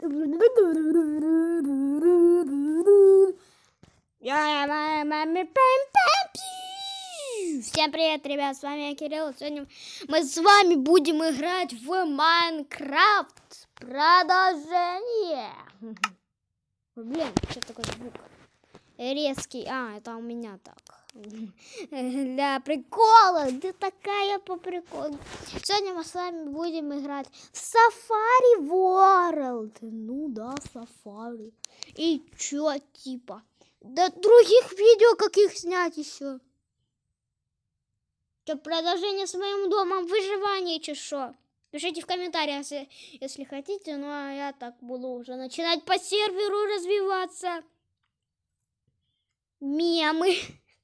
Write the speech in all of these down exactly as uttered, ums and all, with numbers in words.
Всем привет, ребят, с вами я, Кирилл. Сегодня мы с вами будем играть в Майнкрафт продолжение. Блин, что такой звук резкий? А, это у меня так. Для прикола, да такая по приколу. Сегодня мы с вами будем играть в Safari World. Ну да, Safari. И чё, типа? Да других видео каких снять еще? Что, продолжение с моим домом, выживание, че шо? Пишите в комментариях, если, если хотите, ну а я так буду уже начинать по серверу развиваться. Мемы.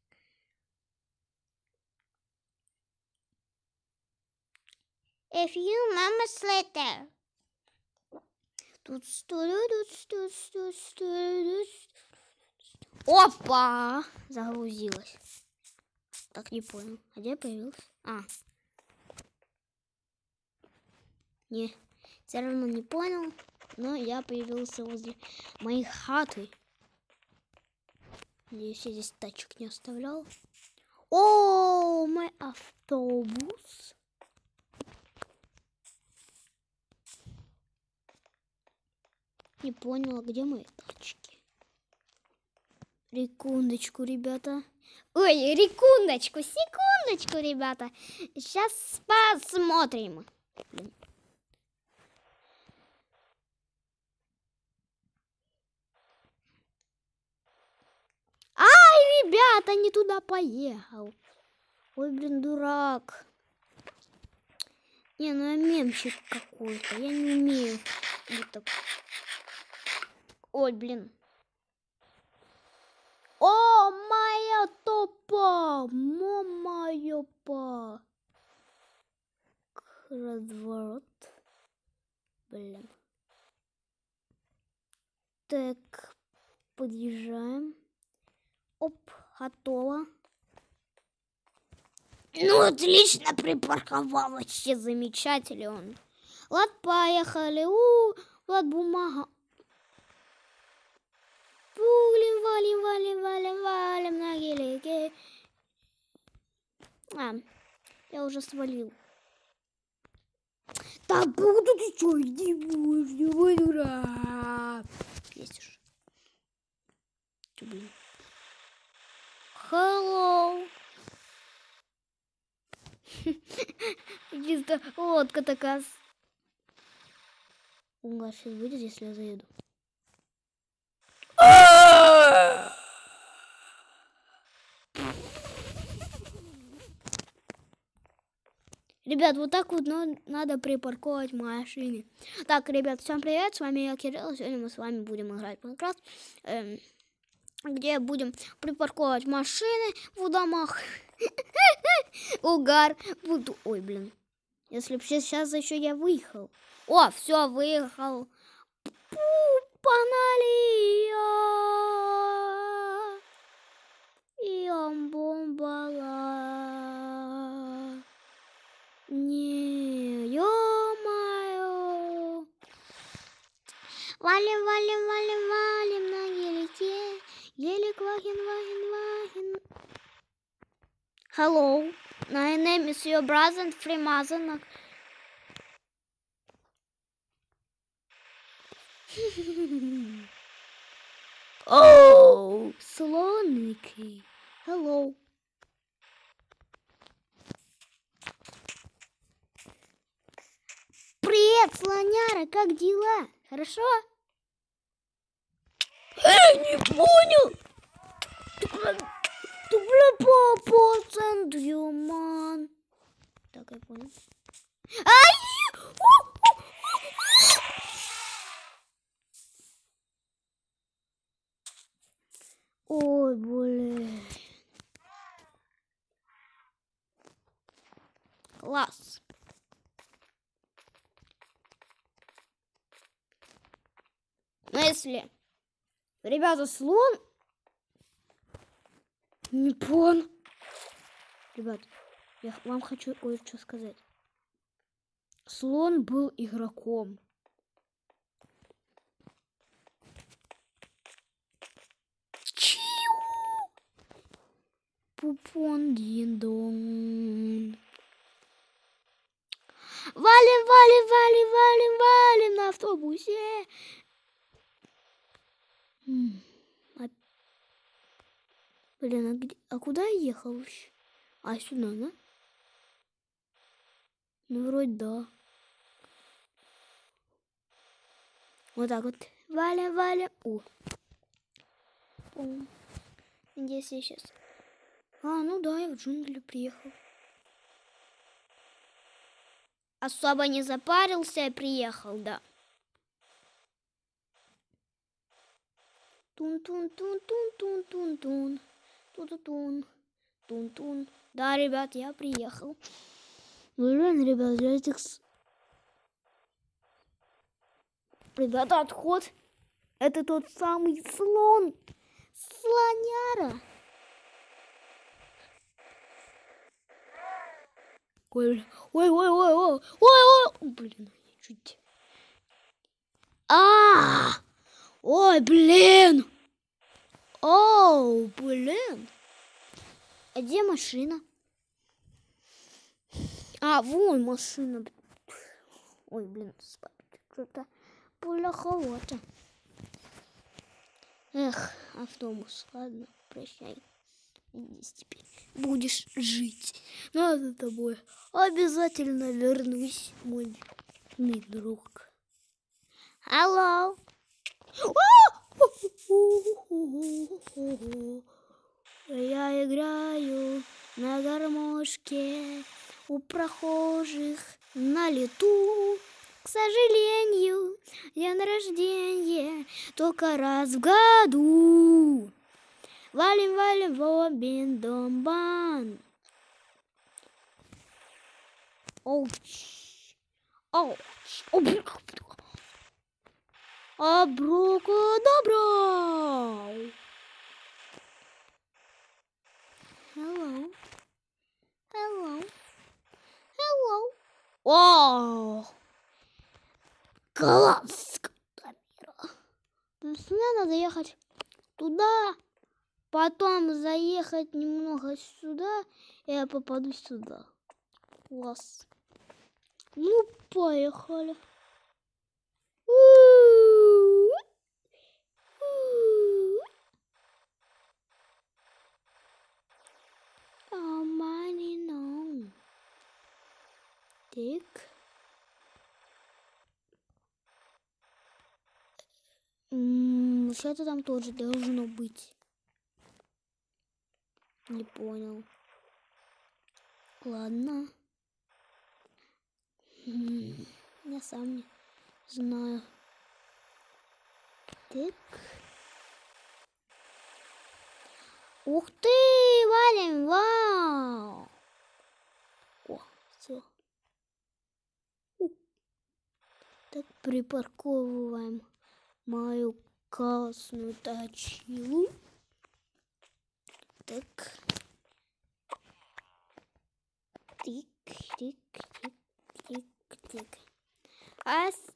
A few moments later. Опа! Загрузилась. Так, не понял. А где я появился? А. Не, все равно не понял. Но я появился возле моей хаты. Надеюсь, я здесь тачек не оставлял. О, мой автобус. Не поняла, где мои тачки. Секундочку, ребята. Ой, секундочку, секундочку, ребята. Сейчас посмотрим. Ай, ребята, не туда поехал. Ой, блин, дурак. Не, ну я мемчик какой-то. Я не умею. Вот так. Ой, блин. О, моя топа! Моя па. Разворот. Блин. Так, подъезжаем. Оп, готово. Ну, отлично припарковал. Вообще замечательно он. Ладно, поехали. У, ладно, бумага. Валим, валим, валим, валим, валим на гелике. А, я уже свалил. Да буду ты что, иди, давай, дура. Есть уж. Чё, блин. Hello. Чисто лодка такая. Угар сейчас будет, если я заеду. Ребят, вот так вот надо припарковать машины. Так, ребят, всем привет, с вами я, Кирилл. Сегодня мы с вами будем играть в Майнкрафт, эм, где будем припарковать машины в домах. Угар. Буду... Ой, блин. Если бы сейчас еще я выехал. О, все, выехал. Погнали! Бомбала. Не, ё-моё. Валим, валим, валим, валим на гелике. Гелик, вахин, вахин, вахин. Hello, my name is your brother Freemason. Oh, слоники. Hello. Привет, слоняра, как дела? Хорошо? Эй, не понял. Ты, бля, по центру, ман. Так, я понял. Ай! Ой, блин. Класс. Но если, ребята, слон... Не понял. Ребят, я вам хочу кое-что сказать. Слон был игроком. пупон, дин-дон. Валим, валим, валим, валим, валим на автобусе. А... Блин, а, где... а куда я ехал вообще? А, сюда, да? Ну, вроде да. Вот так вот. Валим, валим. О. О. Здесь я сейчас. А, ну да, я в джунгли приехал. Особо не запарился и приехал, да. Тун-тун-тун-тун-тун-тун-тун. Тун-тун-тун. Тун-тун. Да, ребят, я приехал. Блин, ребят, я этих... Ребята, отход. Это тот самый слон. Слоняра. Ой, ой, ой, ой, ой, ой, ой, блин, чуть. А, ой, блин. О, блин. А где машина? А, вон машина. Ой, блин, что-то плоховато. Эх, автобус, ладно, прощай. Здесь теперь будешь жить. Но за тобой обязательно вернусь, мой, мой друг. Алло. Я играю на гармошке у прохожих на лету. К сожалению, день рождения только раз в году. Валим, валим в обин домбан. Оуч. Оуч. Абракадабра. Hello. Hello. Hello. О! Класс! То есть мне надо ехать туда, потом заехать немного сюда, и я попаду сюда. Класс. Ну, поехали. Так. М-м, что-то там тоже должно быть. Не понял. Ладно. М-м, я сам не знаю. Так. Ух ты, валим, вау. О, все. Так, припарковываем мою классную тачку. Так. Тик, тик, тик, тик, тик. А с...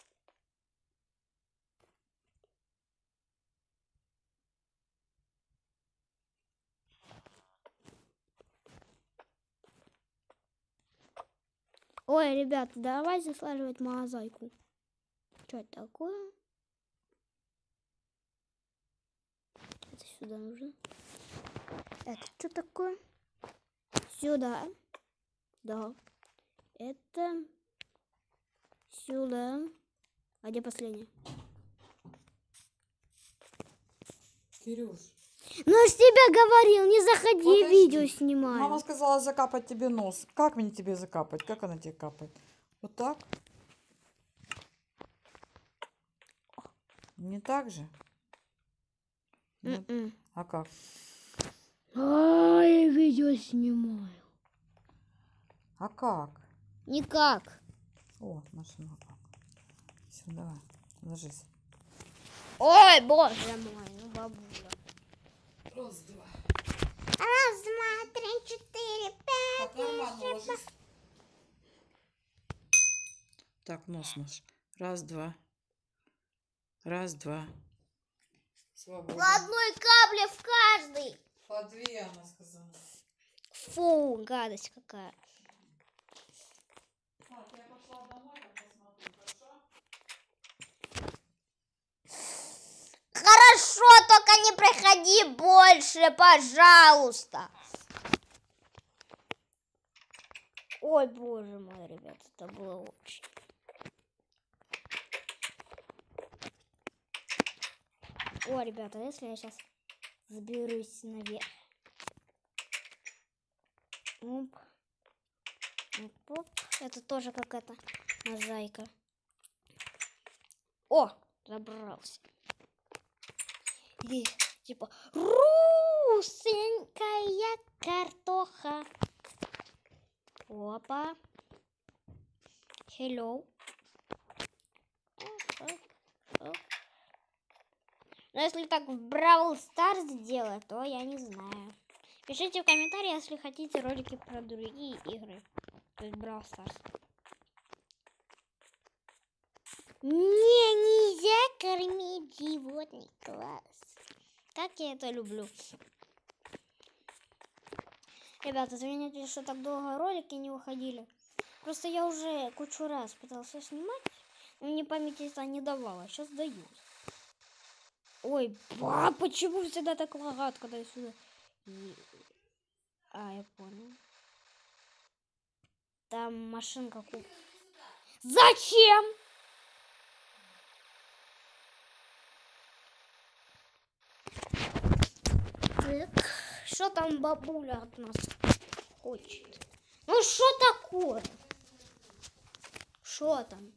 Ой, ребята, давай заслаживать мозаику. Что это такое? Это сюда нужно. Это что такое? Сюда. Да. Это сюда. А где последний? Кирюш. Ну, я ж тебе говорил, не заходи, Подожди. видео снимай. Мама сказала закапать тебе нос. Как мне тебе закапать? Как она тебе капает? Вот так? Не так же? Нет? Mm-mm. А как? Ай, видео снимаю. А как? Никак. О, машина как. Все, давай, ложись. Ой, боже мой, ну бабуля. Раз, два. Раз, два, три, четыре, пять. Так, нормально ложись. Так, нос наш. Раз, два. Раз, два. Свободно. По одной капле в каждый. По две, она сказала. Фу, гадость какая. Так, я пошла домой, так посмотрю, хорошо? Хорошо, только не приходи больше, пожалуйста. Ой, боже мой, ребят, это было очень. О, ребята, если я сейчас заберусь наверх. Оп. Оп, оп. Это тоже какая-то мозаика. О, забрался. И, типа, русенькая картоха. Опа. Hello. Но если так в Бравл Старс делать, то я не знаю. Пишите в комментариях, если хотите ролики про другие игры. То есть Бравл Старс. Не, нельзя кормить животных. Класс. Как я это люблю. Ребята, извините, что так долго ролики не выходили. Просто я уже кучу раз пытался снимать, но мне память это не давала. Сейчас даю. Ой, ба, почему всегда так лагает, когда я сюда... И... А, я понял. Там машинка куп... Зачем? Так, что там бабуля от нас хочет? Ну что такое? Что там?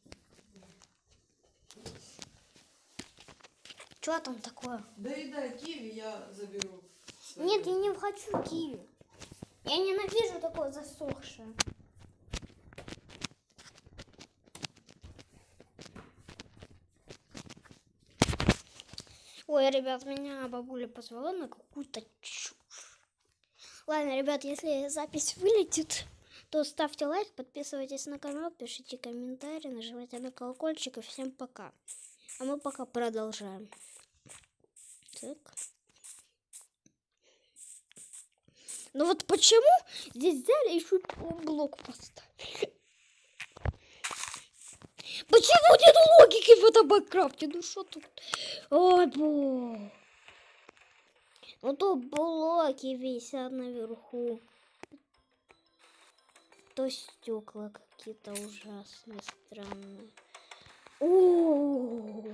Что там такое? Да и да, киви я заберу. Нет, я не хочу киви. Я ненавижу такое засохшее. Ой, ребят, меня бабуля позвала на какую-то чушь. Ладно, ребят, если запись вылетит, то ставьте лайк, подписывайтесь на канал, пишите комментарии, нажимайте на колокольчик и всем пока. А мы пока продолжаем. Так. Ну вот почему здесь взяли еще блок поставили? Почему нет логики в этом Майнкрафте? Ну что тут? Ой, бо. Ну тут блоки висят наверху. То стекла какие-то ужасные, странные. О-о-о.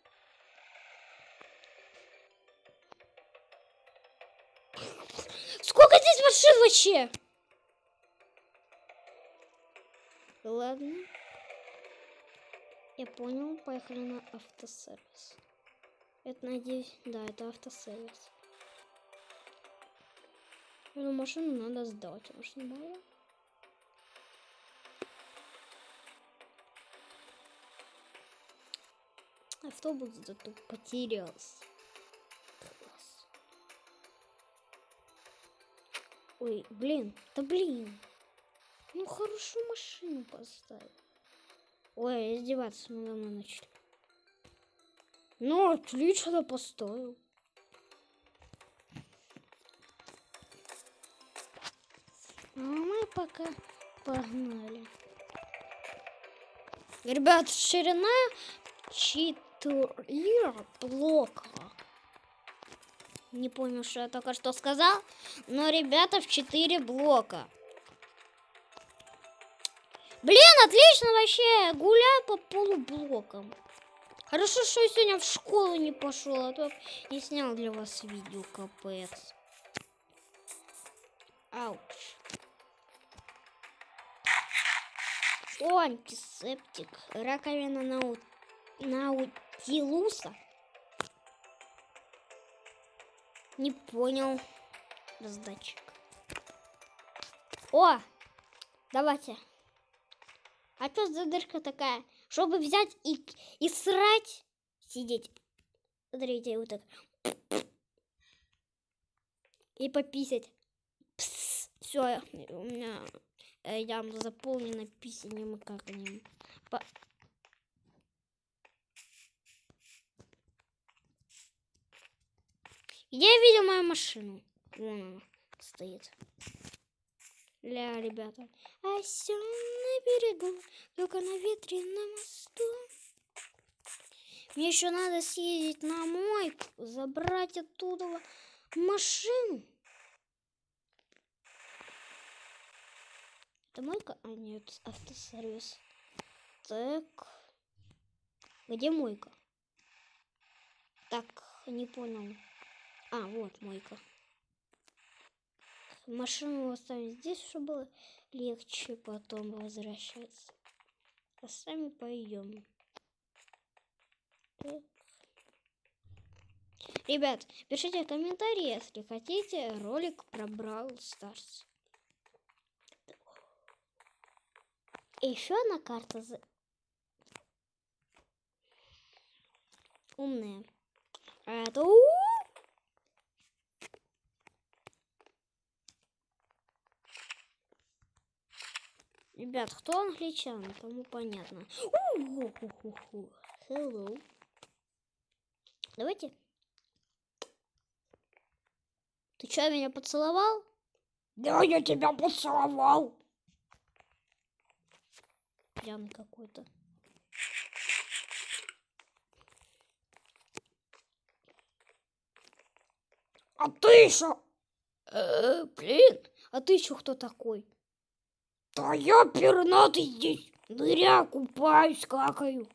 Сколько здесь машин вообще? Ладно. Я понял, поехали на автосервис. Это, надеюсь, да, это автосервис. Эту машину надо сдать, машину мало. Автобус зато потерялся. Класс. Ой, блин, да блин. Ну хорошую машину поставил. Ой, издеваться мы давно начали. Ну, отлично поставил. А мы пока погнали. Ребят, ширина четыре блока. Не понял, что я только что сказал. Но, ребята, в четыре блока. Блин, отлично вообще. Гуляю по полублокам. Хорошо, что я сегодня в школу не пошел, а то не снял для вас видео, капец. Ауч. О, антисептик. Раковина нау... наутилуса. Не понял. Раздатчик. О, давайте. А что за дырка такая? Чтобы взять и, и срать, сидеть. Смотрите, вот так. И пописать. Все, у меня э, ям заполнена писанием и каканием. По... Я видел мою машину. Вон она стоит. Ля, ребята. Осён на берегу, только на ветреном мосту. Мне еще надо съездить на мойку, забрать оттуда машину. Это мойка? А нет, автосервис. Так. Где мойка? Так, не понял. А, вот мойка. Машину оставим здесь, чтобы было легче потом возвращаться. А сами пойдем. Так. Ребят, пишите в комментарии, если хотите ролик про Brawl Stars. И еще одна карта за... умная. А это... Ребят, кто англичан, кому понятно. Hello. Давайте. Ты что, меня поцеловал? Да, я тебя поцеловал. Пьяный какой-то. А ты еще... Э, блин, а ты еще кто такой? Да я пернатый здесь. Ныряю, купаюсь, какаю.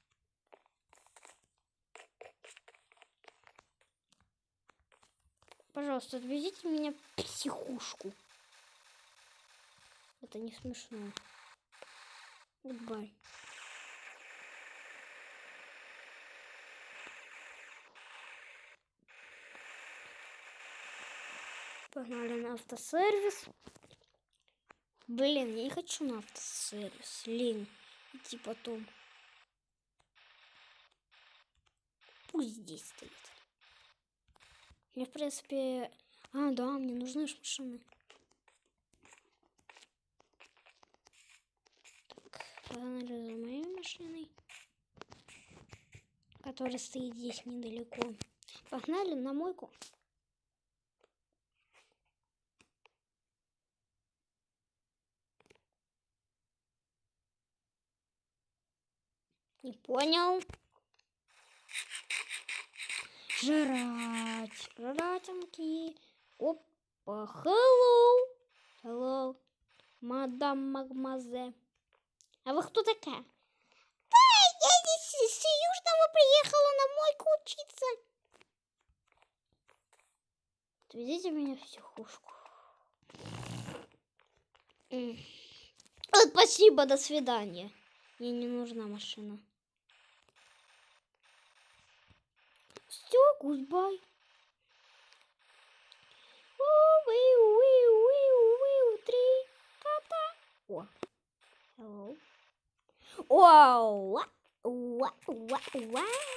Пожалуйста, отвезите меня в психушку. Это не смешно. Goodbye. Погнали на автосервис. Блин, я не хочу на автосервис. Лень идти потом. Пусть здесь стоит. Я, в принципе... А, да, мне нужны же машины. Так, погнали за моей машиной, которая стоит здесь недалеко. Погнали на мойку. Не понял. Жрать. Жратинки. Опа. Hello. Hello. Мадам Магмазе. А вы кто такая? Да, я здесь с Южного приехала на мойку учиться. Отвезите меня в психушку. Спасибо, до свидания. Мне не нужна машина. Все, гудбай. Три кота. О, hello. Вау, вау, вау,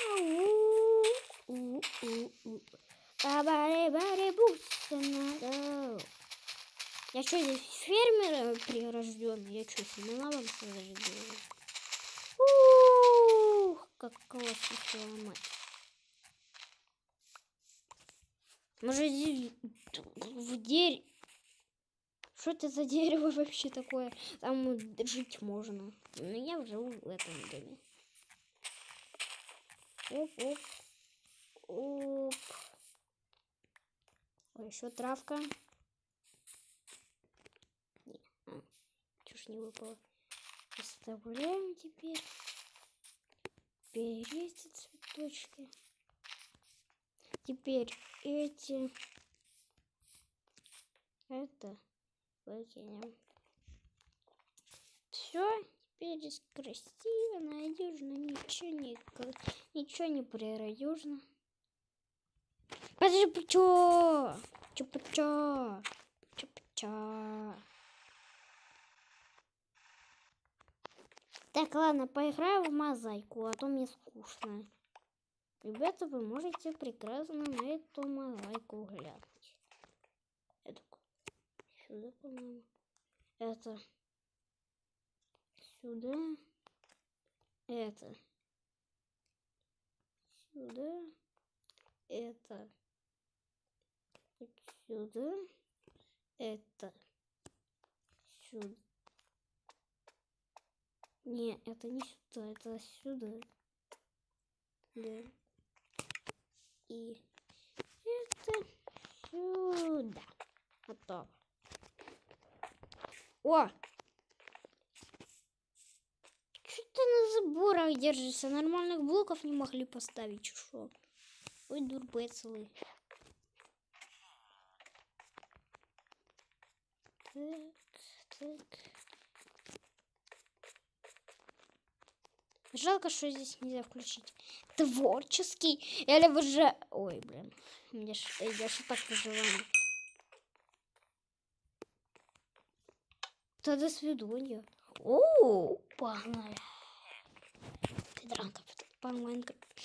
вау. Я что, здесь фермер прирожденный? Я что, семена вам сажаю? Ух, как классно сломать. Может, здесь в дерево... Что это за дерево вообще такое? Там жить можно. Но я живу в этом доме. Оп, оп. Оп. Ой, еще травка. Не, а, чушь не выпала. Оставляем теперь. Перейти цветочки. Теперь эти. Это выкинем. Все, теперь здесь красиво, надежно, ничего не, ничего не природежно. Подожди, чё? Чё-чё? Чё-чё? Так, ладно, поиграю в мозаику, а то мне скучно. Ребята, вы можете прекрасно на эту мозаику глянуть. Это сюда, по-моему. Это сюда. Это сюда. Это сюда. Это сюда. Не, это не сюда, это сюда. Да. И это сюда. Готово. О! Что ты на заборах держишься? Нормальных блоков не могли поставить, что? Ой, дурбецлый. Так, так. Жалко, что здесь нельзя включить. Творческий. Или вы же... Ой, блин. Мне ж... Я же так выживаю. Да до свидания. О, погнали. Спидран по Майнкрафту.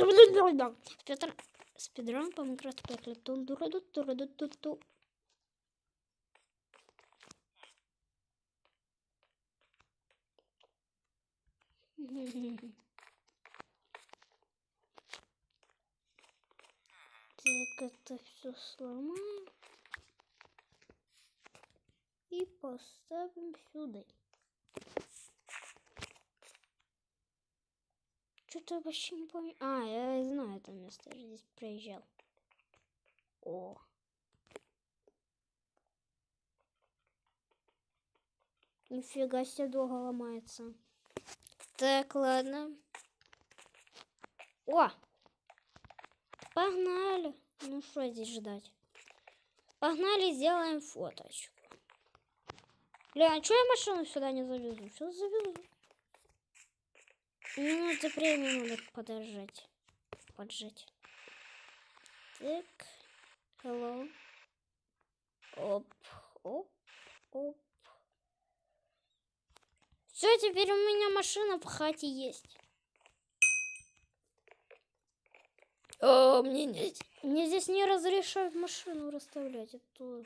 Спидран по Майнкрафту. Так, это все сломаем и поставим сюда. Что-то вообще не помню. А, я знаю это место, я здесь проезжал. О. Нифига себе, долго ломается. Так, ладно. О! Погнали. Ну что здесь ждать? Погнали, сделаем фоточку. Бля, а что я машину сюда не завезу? Сейчас завезу. Минуты времени надо подождать. Поджать. Так. Hello. Оп. Оп. Оп. Все, теперь у меня машина в хате есть. О, мне нет. Мне здесь не разрешают машину расставлять. Это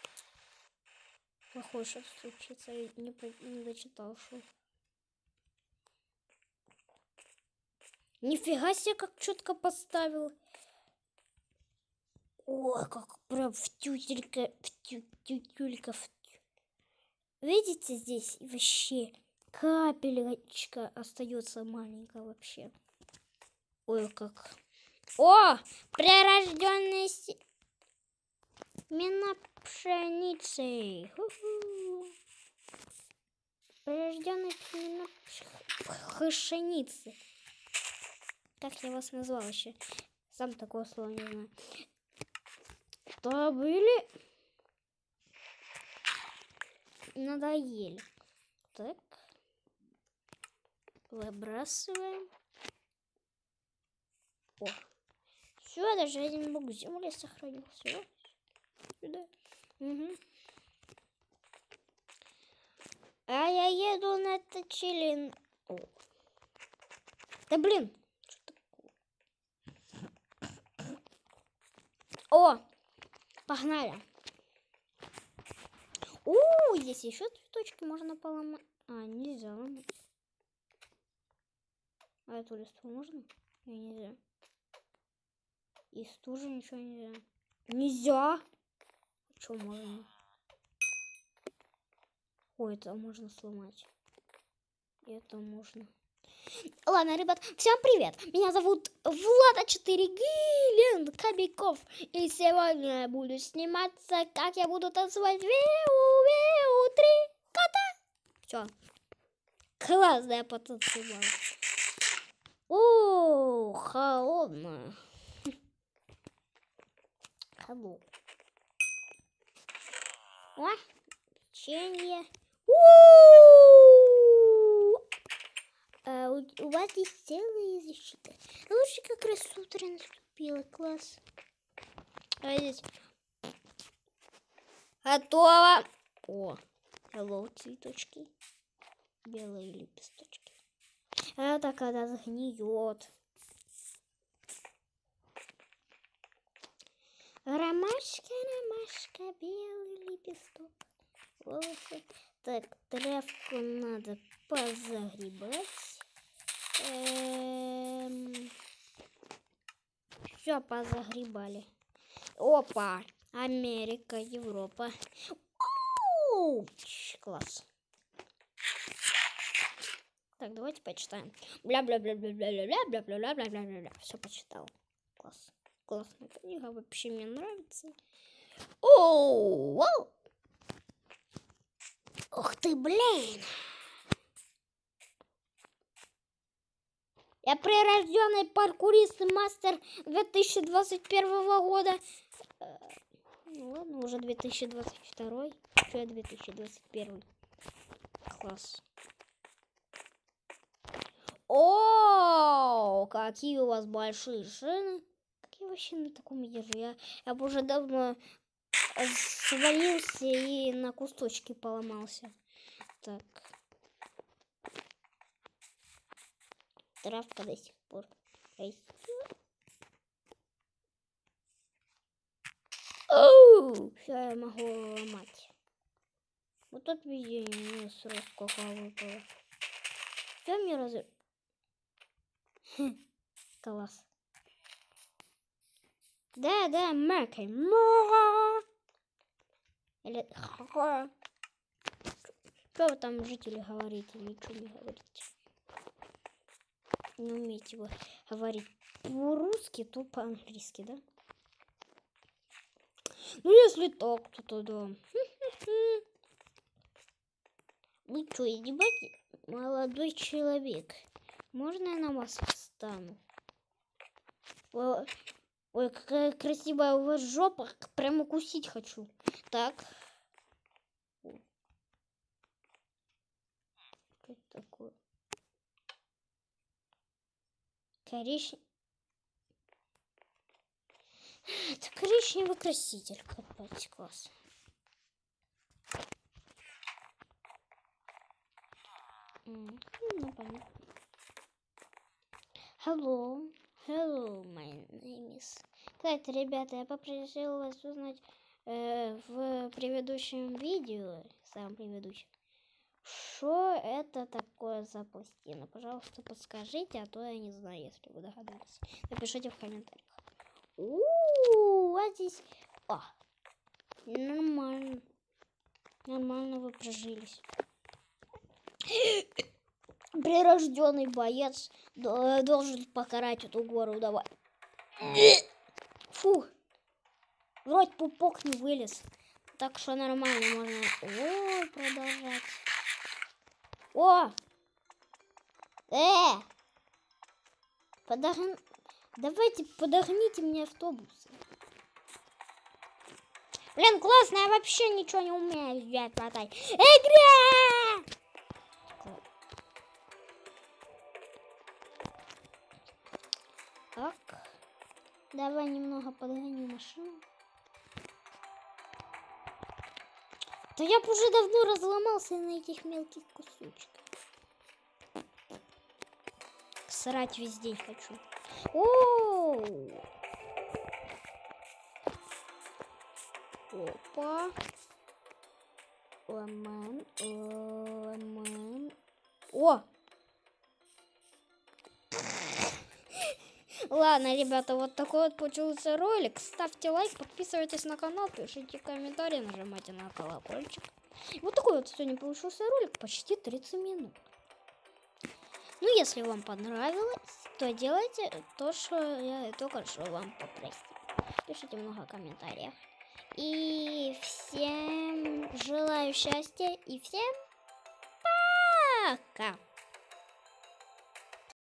плохое что случится. Я не, не дочитал, что. Нифига себе, как четко поставил. О, как прям в тютелька, в тю, тютелька, в тю. Видите, здесь вообще капелечка остается маленькая вообще. Ой, как. О, прирожденные семена пшеницы. Прирожденные семена пшеницы. Как я вас назвал еще? Сам такого слова не знаю. Добыли. Надоели. Так. Выбрасываем. О. Все, даже один бог земли сохранил. Все. Сюда. Угу. А я еду на Точилин. О. Да блин. О, погнали. О, здесь еще цветочки можно поломать. А, нельзя ломать. А эту листву можно? Я не знаю. Из стужи ничего нельзя. Нельзя. Что можно? Ой, это можно сломать. Это можно. Ладно, ребят, всем привет! Меня зовут Влада четыре Гиллен Кобяков. И сегодня я буду сниматься, как я буду танцевать Виу, Виу, три кота. Все. Классно я потанцевала. О, холодно. Холодно. О, печенье. А, у, у вас есть целая защита. Лучше как раз утро наступило. Класс. А здесь готово. О, hello, цветочки. Белые лепесточки. Это когда загниет. Ромашка, ромашка, белый лепесток. Волосы. Так, травку надо позагребать. Эм... Все позагребали. Опа! Америка, Европа. Уч, класс. Так, давайте почитаем. Бля-бля-бля-бля-бля-бля-бля-бля-бля-бля-бля. Все почитал. Класс. Классная книга, вообще мне нравится. Оу, вау. Ух ты, блин. Я прирожденный паркурист и мастер две тысячи двадцать первого года. Ну ладно, уже две тысячи двадцать второй. Что я две тысячи двадцать первый? Класс. О, какие у вас большие шины. Как я вообще на таком езжу? Я, я бы уже давно свалился и на кусочки поломался. Так. Травка до сих пор растет. Оу, все, я могу ломать. Вот тут везение мне сразу сколько выпало. Все мне раз... Класс. Да, да, Меркель. Или... Что вы там, жители, говорите? Ничего не говорите. Не умеете вы говорить по-русски, то по-английски, да? Ну, если так, то тогда... Вы что, издеваетесь? Молодой человек. Можно я на вас встану? Ой, ой, какая красивая у вас жопа. Прямо укусить хочу. Так. Что это такое? Коричневый. Это коричневый краситель. Копать, класс. Mm, ну, понятно. Hello. Hello, my name is... Кстати, ребята, я попросила вас узнать э, в предыдущем видео, самом предыдущем, что это такое за пластина. Пожалуйста, подскажите, а то я не знаю, если вы догадались. Напишите в комментариях. У-у-у, а здесь... О, нормально. Нормально вы прожились. Прирожденный боец должен покорать эту гору. Давай. Фу. Вроде пупок не вылез. Так что нормально можно. О, продолжать. О! Э! Подогн... Давайте подогните мне автобус. Блин, классно, я вообще ничего не умею сделать. Игра! Так. Давай немного подгоню машину. Да я бы уже давно разломался на этих мелких кусочках. Срать весь день хочу. О! Опа. Ломан, ломан. О! Ладно, ребята, вот такой вот получился ролик. Ставьте лайк, подписывайтесь на канал, пишите комментарии, нажимайте на колокольчик. Вот такой вот сегодня получился ролик, почти тридцать минут. Ну, если вам понравилось, то делайте то, что я только что вам попросила. Пишите много комментариев. И всем желаю счастья и всем пока!